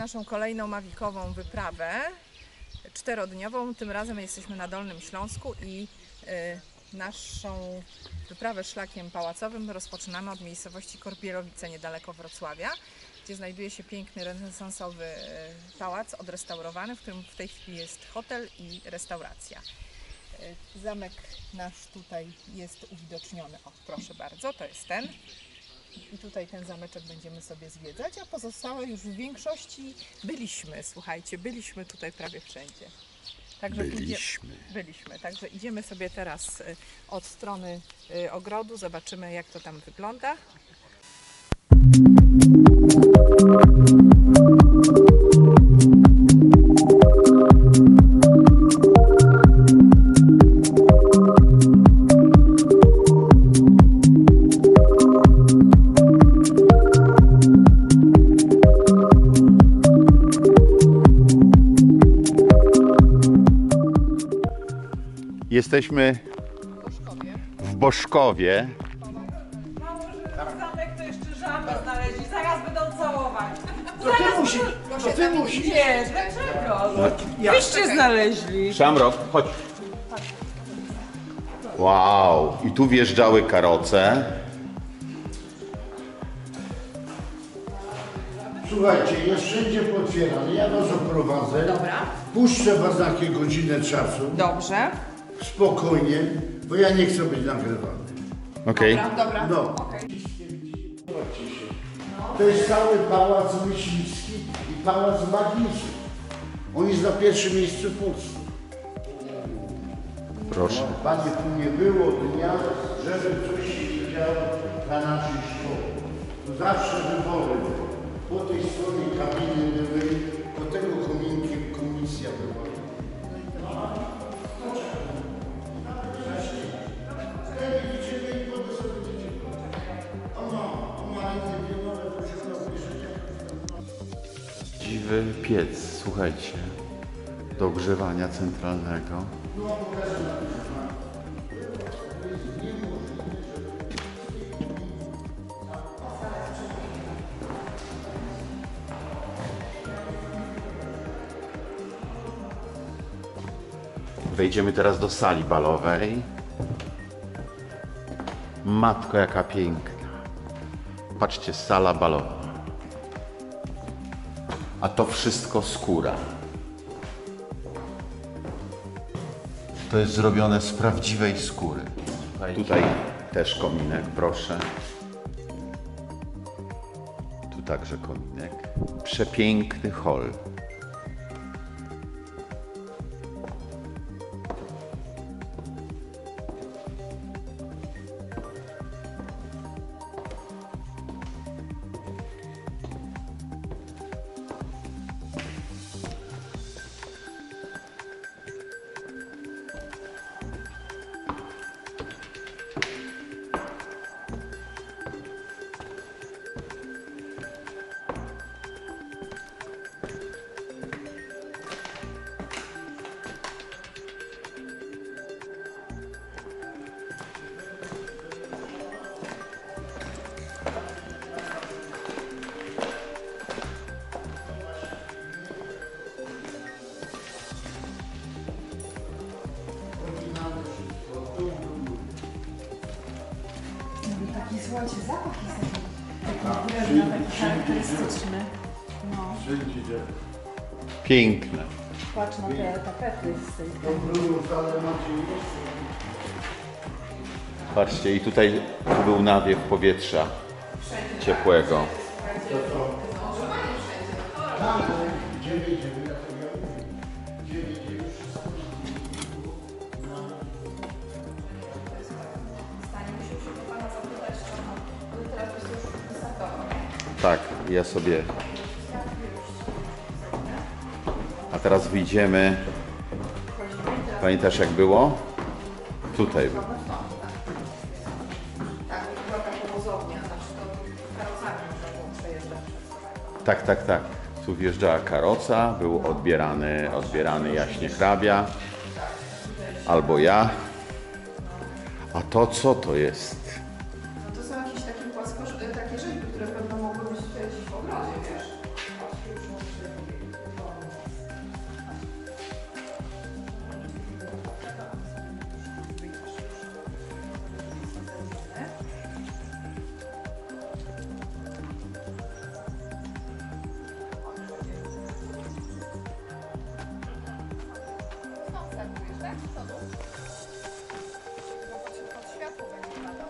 naszą kolejną mawikową wyprawę, 4-dniową. Tym razem jesteśmy na Dolnym Śląsku i naszą wyprawę szlakiem pałacowym rozpoczynamy od miejscowości Korbielowice, niedaleko Wrocławia, gdzie znajduje się piękny, renesansowy pałac odrestaurowany, w którym w tej chwili jest hotel i restauracja. Zamek nasz tutaj jest uwidoczniony. O, proszę bardzo, to jest ten. I tutaj ten zameczek będziemy sobie zwiedzać, a pozostałe już w większości byliśmy, słuchajcie, byliśmy tutaj prawie wszędzie. Także byliśmy. Także idziemy sobie teraz od strony ogrodu, zobaczymy, jak to tam wygląda. Jesteśmy w Boszkowie. Zamek to jeszcze żabę znaleźli, zaraz będą całować. To ty musisz. Nie, dlaczego? Wyście znaleźli. Szamrok, chodź. Wow, i tu wjeżdżały karoce. Słuchajcie, jest wszędzie potwierane. Ja was oprowadzę. Dobra. Puszczę was na jakieś godzinę czasu. Dobrze. Spokojnie, bo ja nie chcę być nagrywany. Okej. Dobra. No. To jest cały pałac myśliwski i pałac magiczny. On jest na pierwszym miejscu w Polsce. Proszę. Panie, tu nie było dnia, żeby coś się działo na naszej szkole. Tu zawsze wybory były. Po tej stronie kabiny były, po tego kominkiem komisja była. Prawdziwy piec, słuchajcie, do ogrzewania centralnego. Wejdziemy teraz do sali balowej. Matko, jaka piękna. Patrzcie, sala balowa. A to wszystko skóra. To jest zrobione z prawdziwej skóry. Tutaj też kominek, proszę. Tu także kominek. Przepiękny hol. Taki, słuchajcie, zapach jest taki charakterystyczny. No. Piękne. Patrz na te tapety z tej Patrzcie, i tutaj był nawiew powietrza ciepłego. Tak, ja sobie. A teraz wyjdziemy. Pamiętasz, jak było? Tutaj było. Tak, była taka wozownia, znaczy to karocami można było przejeżdżać. Tak. Tu wjeżdżała karoca, był odbierany jaśnie hrabia. Albo ja. A to co to jest? To są jakieś takie rzeźby, które pewno mogły być tutaj gdzieś w ogrodzie, wiesz? Pod światło będzie padał.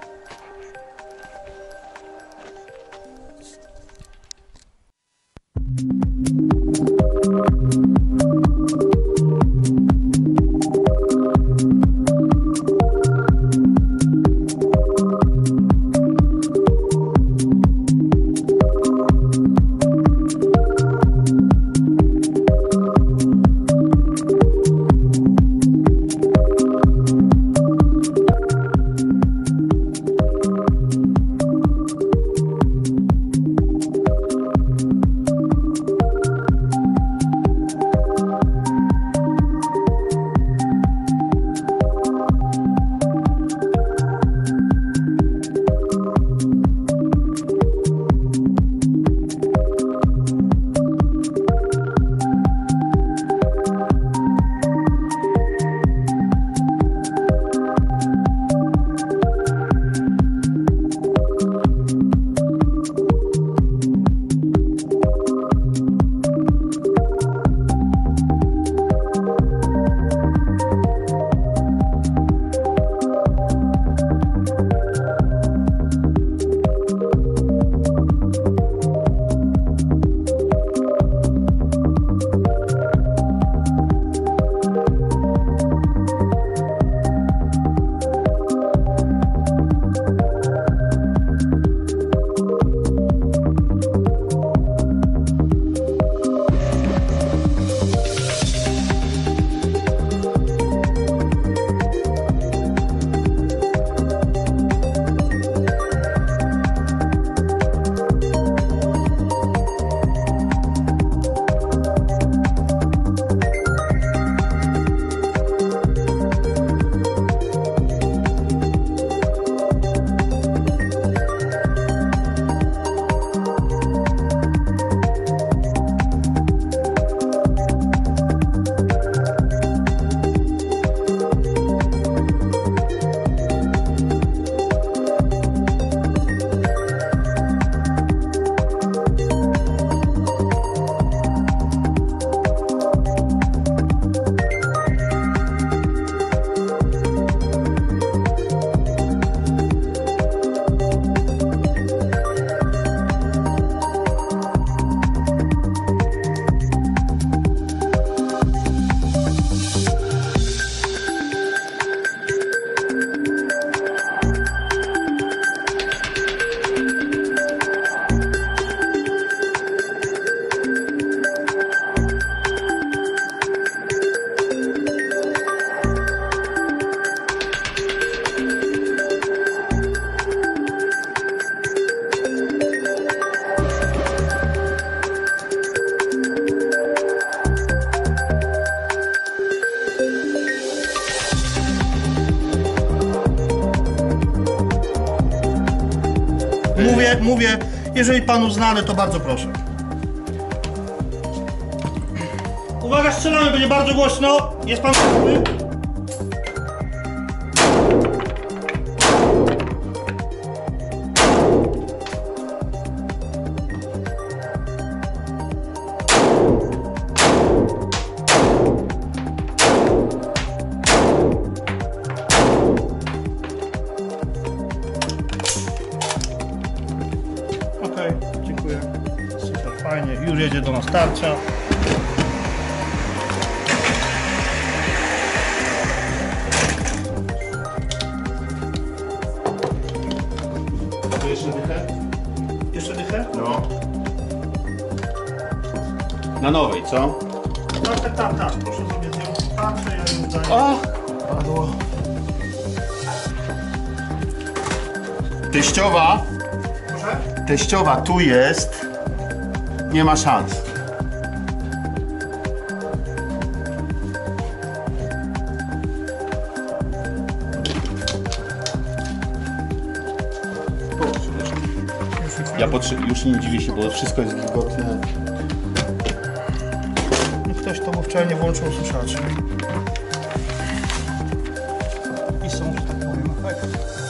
Mówię, jeżeli panu znane, to bardzo proszę. Uwaga, strzelamy, będzie bardzo głośno. Jest pan gotowy? Okej, dziękuję. Super, fajnie. Już jedzie do nas tarcza. To jeszcze dychę? Jeszcze dychę? No. Na nowej, co? Tak. Proszę sobie zdjąć tarczę, ja ją daję. O! Padło. Teściowa, Proszę? teściowa tu jest. Nie ma szans. Ja już nie dziwię się, bo wszystko jest wilgotne. Ktoś to mu wczoraj nie włączył słuchaczy. I są, że tak powiem, efekty.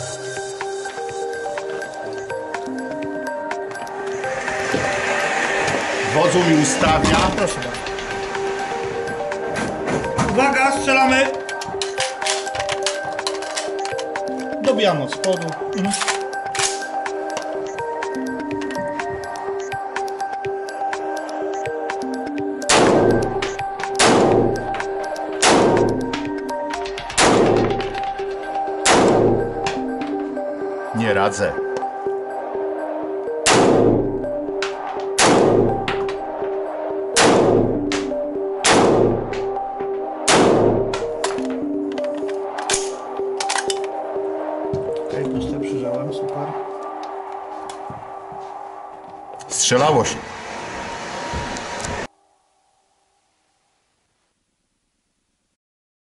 Wodzu mi ustawia. Proszę bardzo. Uwaga, strzelamy! Obijam od spodu. Nie radzę. Okej, proste przyjrzałem, super. Strzelało się.